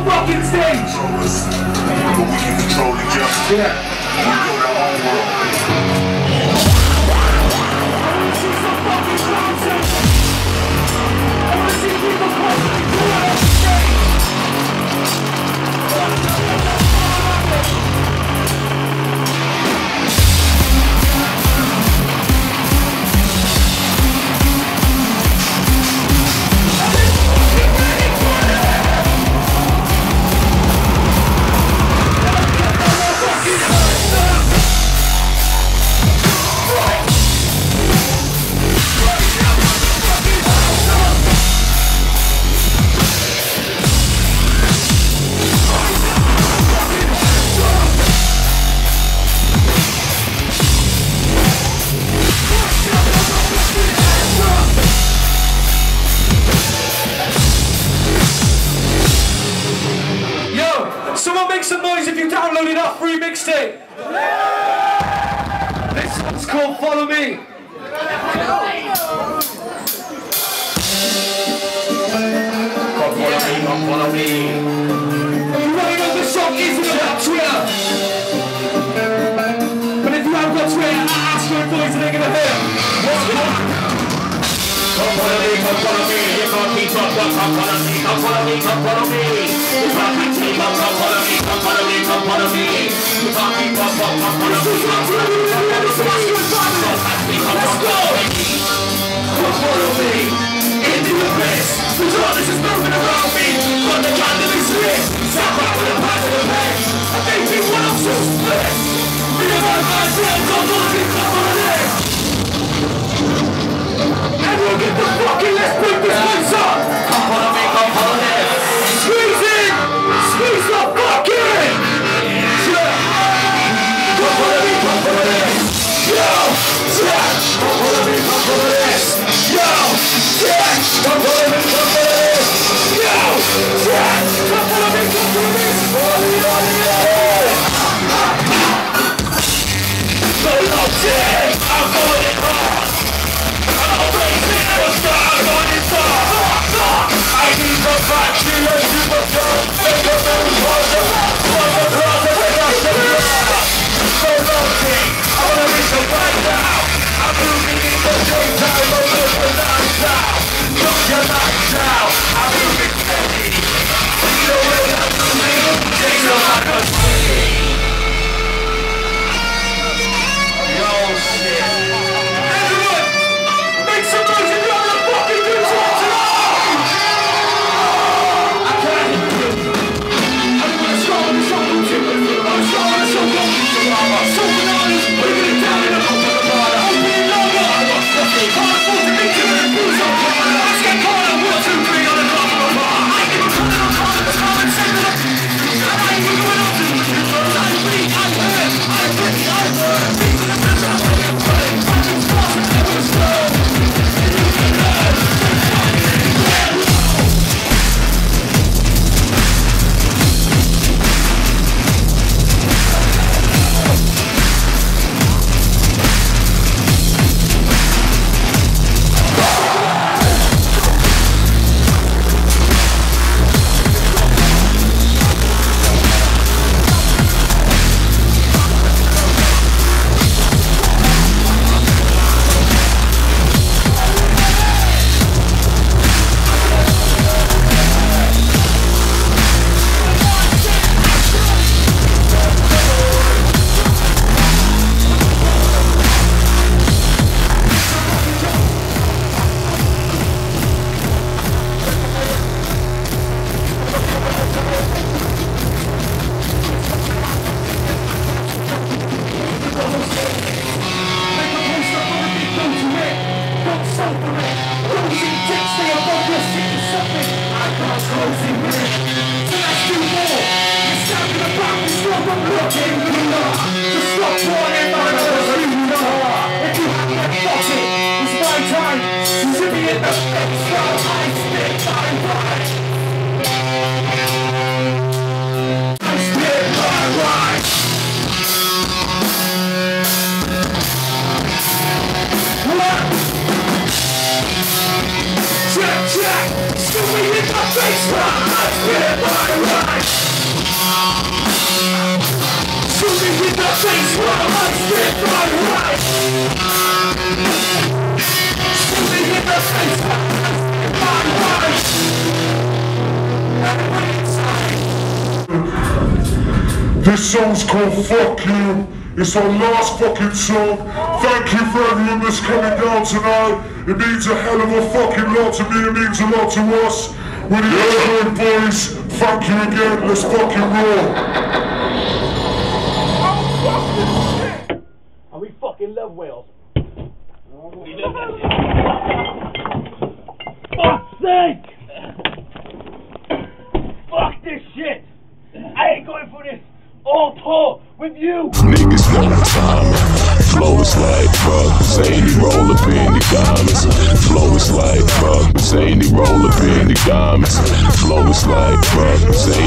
fucking stage! But we can control the justice. Yeah. We build our own world. Someone make some noise if you downloaded our free mixtape. This one's called Follow Me. Come follow me. You already know this song isn't about Twitter. But if you haven't got Twitter, ask your boys and they're gonna hear. Come follow me, come follow me. You can't keep up, come follow me, come follow me, come follow me. You can't keep up, come follow me, come follow me, come follow me. You can't keep up, come follow me, come follow me, come follow me. Let's go! Come follow me into the place. The darkness is moving around me. But the candle is lit. Step out with a pack of the pain. I think we want to split. In the mind, my friend, come follow me, come follow me. Everyone get the fucking, let's bring this place up! Come follow me, come follow me! Squeeze in! Squeeze the fuck in! Yeah! Come follow me, come follow this! Yo! Yeah! Come follow me, come follow this! Yo! Yeah! Come follow me, come follow this! Yo! Yeah! Come follow me, come follow this! So long, yeah! I'm going in hard! I need the factory and superstar. Make a move for the brother. So lonely, I wanna reach the right now. I'm moving in the daytime, I'm moving night now. Look your lights out, I'm moving steady. See the way I'm moving, take the like a city. Yo, shit. Everyone, make some noise if you're on the fucking news watch it all! I can't hear you. I'm gonna start with the song from Jim. I'm starting with the song from Jim. So bananas, bringing it down in the open banana. Open it up, I'm not fucking. Can't afford to be killing and booze on fire. Let's get caught up, 1, 2, 3 on the top of the bar. I give a cut on top of the car and say to them. And I ain't going up to the people. I bleed, I hurt, I bleed, I hurt. People in the middle of the play. Fucking fast and never slow. Check, check, still me in my face, get my right. Shoot me in the face while I get my right. Shoot me in the face while I get my right. This song's called Fuck You. It's our last fucking song. Thank you for everyone that's coming down tonight. It means a hell of a fucking lot to me. It means a lot to us. We're the Overhead Boys. Thank you again. Let's fucking roll. And we fucking love Wales. Fuck's sake! Fuck this shit! I ain't going for this all tour with you! Niggas know the time. Flow is like fuck, zany roll up in the diamonds. Flow is like fuck, zany roll up in the diamonds. Flow is like fuck, zany